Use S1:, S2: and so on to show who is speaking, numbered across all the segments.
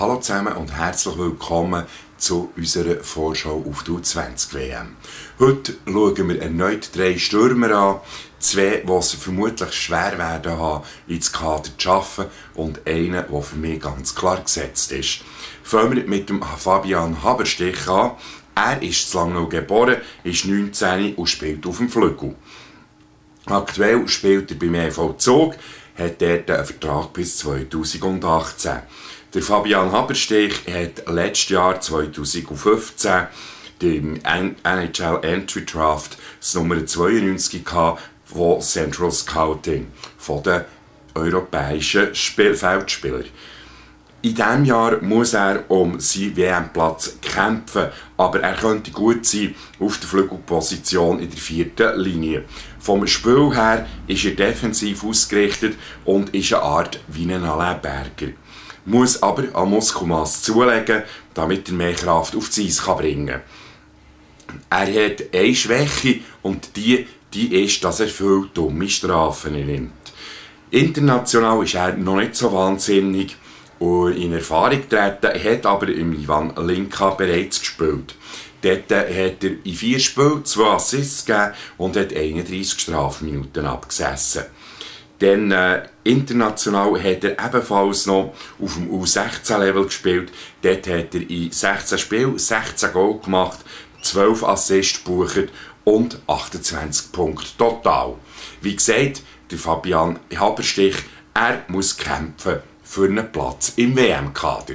S1: Hallo zusammen und herzlich willkommen zu unserer Vorschau auf die U20-WM. Heute schauen wir erneut 3 Stürmer an, 2, die es vermutlich schwer werden haben, ins Kader zu schaffen und einen, der für mich ganz klar gesetzt ist. Fangen wir mit dem Fabian Haberstich an. Er ist zu Langnau geboren, ist 19 und spielt auf dem Flügel. Aktuell spielt er beim EV Zug, hat dort einen Vertrag bis 2018. Der Fabian Haberstich hat letztes Jahr 2015 den NHL Entry Draft das Nummer 92 gehabt, von Central Scouting, von den europäischen Feldspielern. In diesem Jahr muss er um seinen WM-Platz kämpfen, aber er könnte gut sein auf der Flügelposition in der 4. Linie. Vom Spiel her ist er defensiv ausgerichtet und ist eine Art wie ein Alain Berger. Muss aber an Muskelmasse zulegen, damit er mehr Kraft auf die Eis bringen kann. Er hat eine Schwäche und die ist, dass er viele dumme Strafen nimmt. International ist er noch nicht so wahnsinnig und in Erfahrung getreten, hat aber im Ivan Linka bereits gespielt. Dort hat er in 4 Spielen 2 Assists gegeben und hat 31 Strafminuten abgesessen. Dann international hat er ebenfalls noch auf dem U16-Level gespielt. Dort hat er in 16 Spielen 16 Goal gemacht, 12 Assists gebucht und 28 Punkte total. Wie gesagt, der Fabian Haberstich, er muss kämpfen für einen Platz im WM-Kader.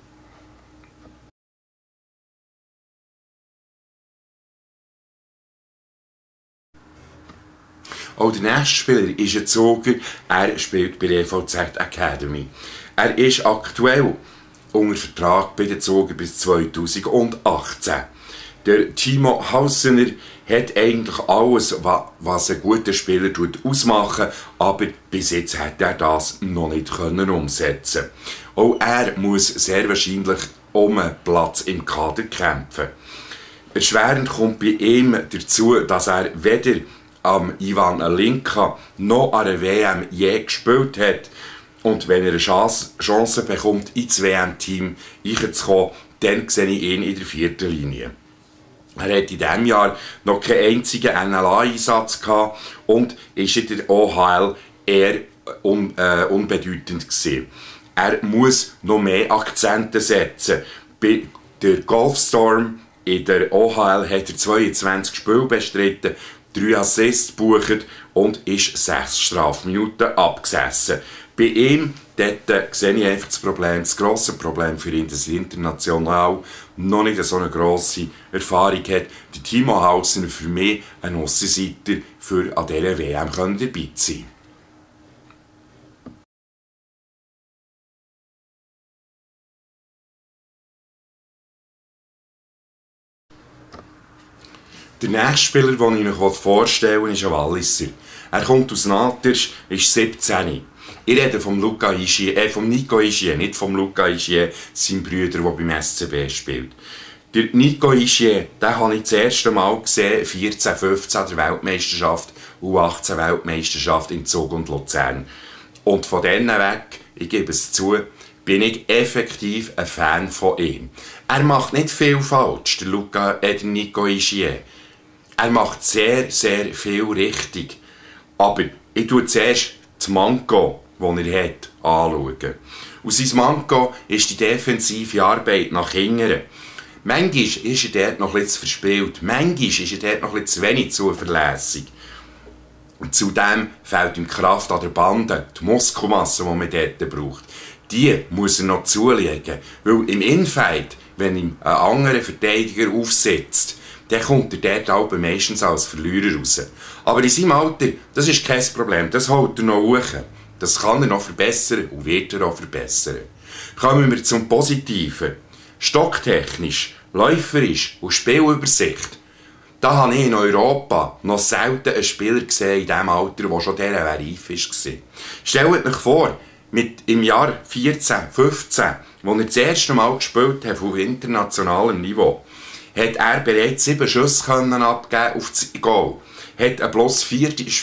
S1: Auch der nächste Spieler ist ein Zuger, er spielt bei der EVZ Academy. Er ist aktuell unter Vertrag bei den Zuger bis 2018. Der Timo Hausener hat eigentlich alles, was ein guter Spieler ausmacht, aber bis jetzt hat er das noch nicht umsetzen können. Auch er muss sehr wahrscheinlich um einen Platz im Kader kämpfen. Erschwerend kommt bei ihm dazu, dass er weder am Ivan Linka noch an der WM je gespielt hat. Und wenn er eine Chance bekommt, ins WM-Team reinzukommen, dann sehe ich ihn in der 4. Linie. Er hat in diesem Jahr noch keinen einzigen NLA-Einsatz gehabt und ist in der OHL eher unbedeutend gewesen. Er muss noch mehr Akzente setzen. Bei der Golfstorm in der OHL hat er 22 Spiele bestritten, 3 Assists gebucht und ist 6 Strafminuten abgesessen. Bei ihm dort sehe ich einfach das grosse Problem für ihn, dass er international noch nicht so eine grosse Erfahrung hat. Der Timo Hausener für mich ein Aussenseiter für an dieser WM dabei zu sein. Der nächste Spieler, den ich euch vorstellen will, ist ein Walliser. Er kommt aus Nattersch, ist 17. Ich rede vom Nico Ischier, nicht vom Luca Ischier, seinem Bruder, der beim SCB spielt. Der Nico Ischier, den habe ich das erste Mal gesehen, 14, 15 der Weltmeisterschaft, U18 Weltmeisterschaft in Zug und Luzern. Und von dann weg, ich gebe es zu, bin ich effektiv ein Fan von ihm. Er macht nicht viel falsch, der Nico Ischier. Er macht sehr, sehr viel richtig. Aber ich schaue zuerst das Manko, das er hat, anschauen. Und sein Manko ist die defensive Arbeit nach hinten. Manchmal ist er dort noch etwas verspielt. Manchmal ist er dort noch etwas zu wenig zuverlässig. Und zudem fehlt ihm Kraft an der Bande, die Muskelmasse, die man dort braucht. Die muss er noch zulegen. Weil im Infight, wenn ihm ein anderer Verteidiger aufsetzt, dann kommt er dort meistens als Verlierer raus. Aber in seinem Alter, das ist kein Problem, das holt er noch hoch. Das kann er noch verbessern und wird er auch verbessern. Kommen wir zum Positiven. Stocktechnisch, läuferisch und Spielübersicht. Da habe ich in Europa noch selten einen Spieler gesehen in diesem Alter, der schon dieser reif war. Stellt euch vor, im Jahr 14, 15, als er das erste Mal gespielt hat auf internationalem Niveau, hat er bereits 7 Schüsse abgeben auf das Goal. Hat eine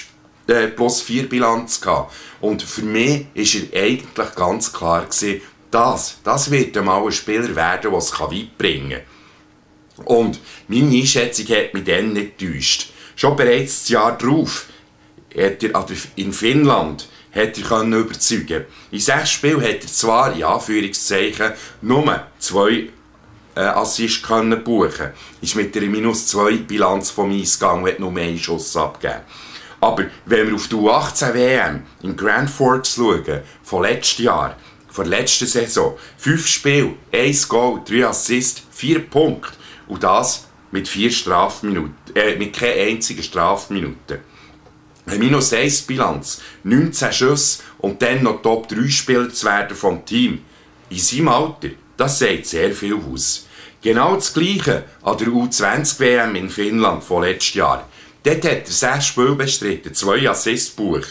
S1: +4 Bilanz gehabt. Und für mich war er eigentlich ganz klar gewesen, das wird einmal ein Spieler werden, der es weit bringen kann. Und meine Einschätzung hat mich dann nicht getäuscht. Schon bereits das Jahr darauf hat er in Finnland überzeugen. In 6 Spielen hat er zwar, in Anführungszeichen, nur 2 Assists buchen. Ist mit einer -2 Bilanz vom Eis gegangen und hat nur einen Schuss abgegeben. Aber wenn wir auf die U18-WM in Grand Forks schauen, von letztem Jahr, von der letzten Saison, 5 Spiele, 1 Goal, 3 Assists, 4 Punkte. Und das mit 4 Strafminuten, mit keiner einzigen Strafminute. Eine -1 Bilanz, 19 Schüsse und dann noch Top-3-Spieler zu werden vom Team. In seinem Alter, das sagt sehr viel aus. Genau das Gleiche an der U20-WM in Finnland von letztem Jahr. Dort hat er 6 Spiele bestritten, 2 Assists gebucht.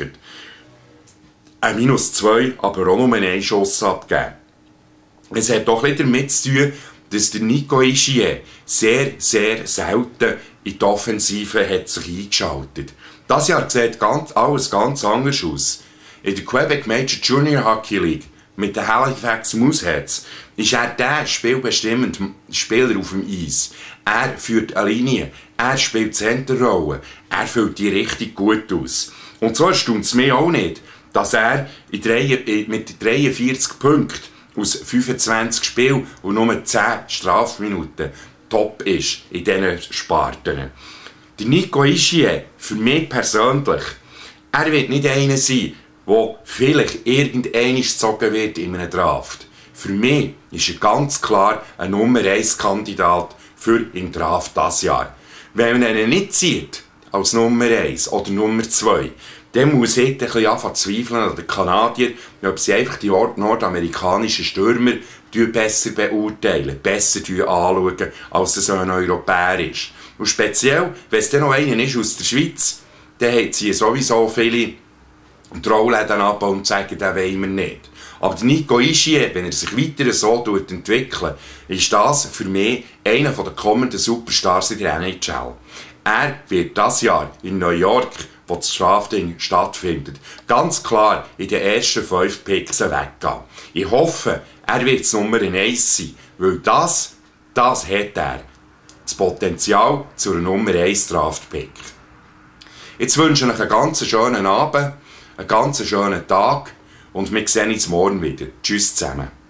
S1: Ein -2, aber auch nur einen Schuss abgegeben. Es hat doch etwas damit zu tun, dass der Nico Hischier sehr, sehr selten in die Offensive hat sich eingeschaltet. Das Jahr sieht alles ganz anders aus. In der Quebec Major Junior Hockey League mit den Halifax Mooseheads ist er der spielbestimmende Spieler auf dem Eis. Er führt eine Linie, er spielt Centerrolle, er füllt die richtig gut aus. Und so erstaunt es mich auch nicht, dass er mit 43 Punkten aus 25 Spielen und nur 10 Strafminuten top ist in diesen Sparten. Der Nico Hischier, für mich persönlich, er wird nicht einer sein, der vielleicht irgendeinmal gezogen wird in einem Draft. Für mich ist er ganz klar ein Nummer 1 Kandidat für im Draft dieses Jahr. Wenn man ihn nicht zieht, als Nummer 1 oder Nummer 2, dann muss ich ein bisschen anfangen zu zweifeln an den Kanadier, ob sie einfach die nordamerikanischen Stürmer besser beurteilen, besser anschauen, als es ein Europäer ist. Und speziell, wenn es dann noch einer ist aus der Schweiz, dann hat sie sowieso viele Trauläden ab und sagen, den wollen wir nicht. Aber der Nico Hischier, wenn er sich weiter so entwickelt, ist das für mich einer der kommenden Superstars in der NHL. Er wird dieses Jahr in New York, wo das Drafting stattfindet, ganz klar in den ersten 5 Picks weggehen. Ich hoffe, er wird Nummer 1 sein, weil das hat er. Das Potenzial zu einer Nummer 1 Draft-Pick. Jetzt wünsche ich euch einen ganz schönen Abend, einen ganz schönen Tag und wir sehen uns morgen wieder. Tschüss zusammen.